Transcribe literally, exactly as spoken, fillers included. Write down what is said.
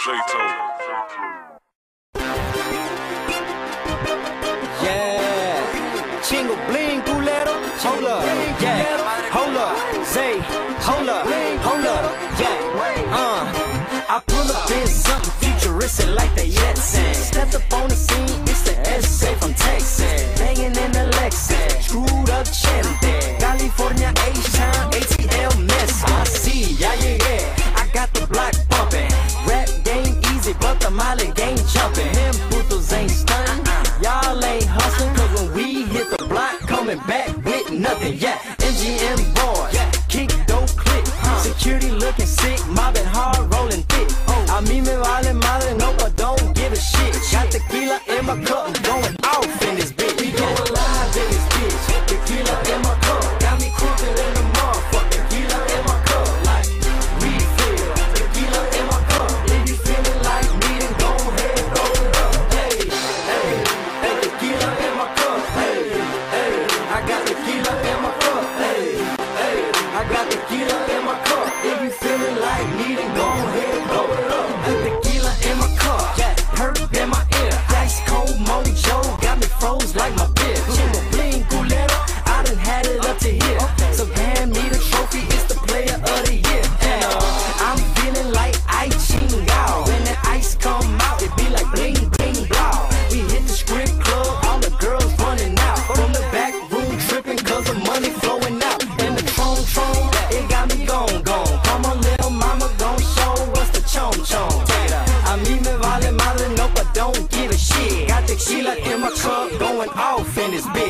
Yeah, chingo bling culero. Hold up, yeah, hold up, say, hold up, hold up, yeah, uh. I pull up in something futuristic like the Jetson. Stepped up on the scene, it's the S A from Texas. Banging in the Lexus, screwed up Chente. California, H-Town, A T L mess. I see, yeah, yeah, yeah. I got the block bumping. Rap game easy, but the Molly game jumping. Them putos ain't stunning, y'all ain't hustling. Cause when we hit the block, coming back with nothing. Yeah, M G M boys, kick, don't click. Security looking sick, mobbing hard, rolling thick. A mí me vale madre, no, but don't give a shit. Got tequila in my cup, going off in this bitch. We going live in this bitch. Tequila in my cup, got me crooked in the motherfucker. Tequila in my cup, like refill. Tequila in my cup, if you feeling like me, then go ahead, roll it up. Hey, hey, hey, tequila in my cup. Hey, hey, I got tequila in my cup. Hey, hey, I got tequila in my cup. If you feeling like me, then go ahead, roll it up. Tequila in my cup, yeah, hurt in my ear. Ice cold mojo, got me froze like my beer. Chingo bling culero, I done had it up to here. So hand me the trophy, it's the player of the year. And uh, I'm feeling like I chingao. When the ice come out, it be like bling bling blow. We hit the strip club, all the girls running out. From the back room tripping, cause the money flowing out. And the tron tron, it got me gone gone. Come on little mama, gon' show us the chon chon. A mí me vale madre, no, but don't give a shit. Got tequila in my cup, going off in this bitch.